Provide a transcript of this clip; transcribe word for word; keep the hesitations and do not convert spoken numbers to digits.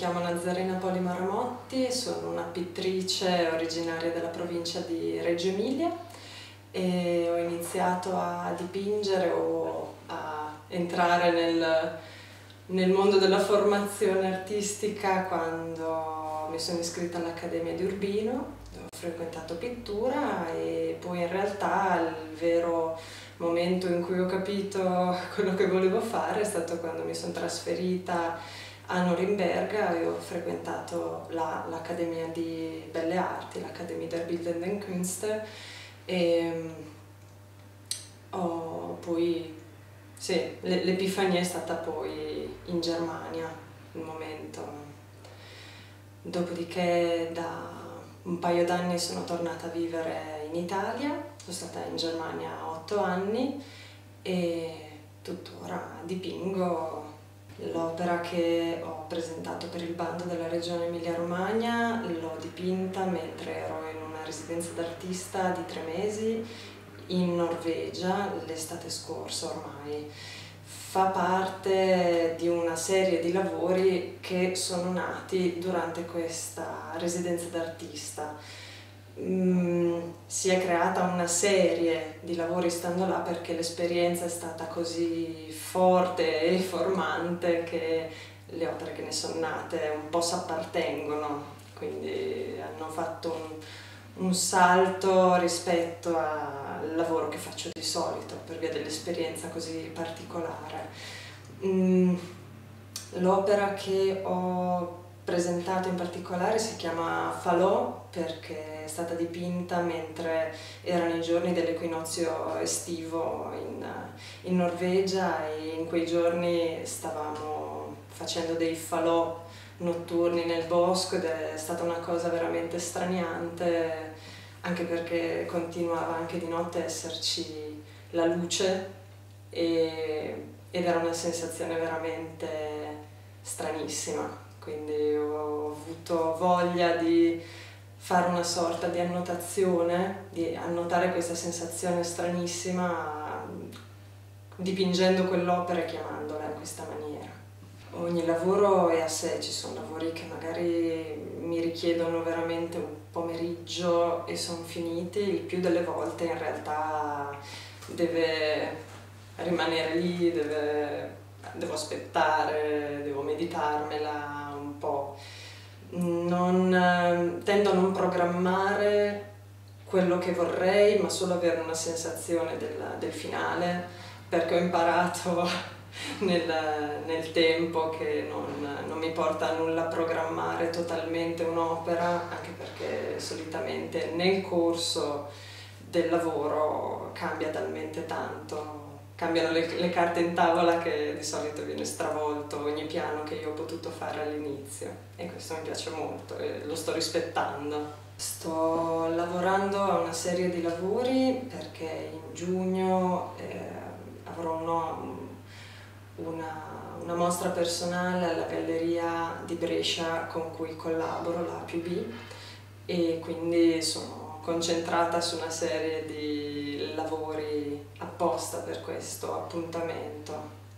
chiamo Nazzarena Poli Maramotti, sono una pittrice originaria della provincia di Reggio Emilia e ho iniziato a dipingere o a entrare nel, nel mondo della formazione artistica quando mi sono iscritta all'Accademia di Urbino, dove ho frequentato pittura, e poi in realtà il vero momento in cui ho capito quello che volevo fare è stato quando mi sono trasferita a Norimberga e ho frequentato l'Accademia di Belle Arti, l'Akademie der Bildenden Künste, e ho poi, sì, l'epifania è stata poi in Germania, il momento. Dopodiché da un paio d'anni sono tornata a vivere in Italia, sono stata in Germania otto anni e tuttora dipingo. L'opera che ho presentato per il bando della regione Emilia-Romagna l'ho dipinta mentre ero in una residenza d'artista di tre mesi in Norvegia l'estate scorsa ormai. Fa parte di una serie di lavori che sono nati durante questa residenza d'artista. Mm, si è creata una serie di lavori stando là perché l'esperienza è stata così forte e formante che le opere che ne sono nate un po' s'appartengono, quindi hanno fatto un, un salto rispetto al lavoro che faccio di solito per via dell'esperienza così particolare. Mm, l'opera che ho presentato in particolare si chiama Falò perché è stata dipinta mentre erano i giorni dell'equinozio estivo in, in Norvegia, e in quei giorni stavamo facendo dei falò notturni nel bosco ed è stata una cosa veramente straniante, anche perché continuava anche di notte a esserci la luce e, ed era una sensazione veramente stranissima. Quindi ho avuto voglia di fare una sorta di annotazione, di annotare questa sensazione stranissima dipingendo quell'opera e chiamandola in questa maniera. Ogni lavoro è a sé, ci sono lavori che magari mi richiedono veramente un pomeriggio e sono finiti, il più delle volte in realtà deve rimanere lì, deve, devo aspettare, devo meditarmela un po'. Non, tendo a non programmare quello che vorrei, ma solo avere una sensazione del, del finale, perché ho imparato nel, nel tempo che non, non mi porta a nulla programmare totalmente un'opera, anche perché solitamente nel corso del lavoro cambia talmente tanto. Cambiano le, le carte in tavola che di solito viene stravolto ogni piano che io ho potuto fare all'inizio, e questo mi piace molto e lo sto rispettando. Sto lavorando a una serie di lavori perché in giugno eh, avrò uno, una, una mostra personale alla Galleria di Brescia con cui collaboro, la A più B, e quindi sono concentrata su una serie di lavori apposta per questo appuntamento.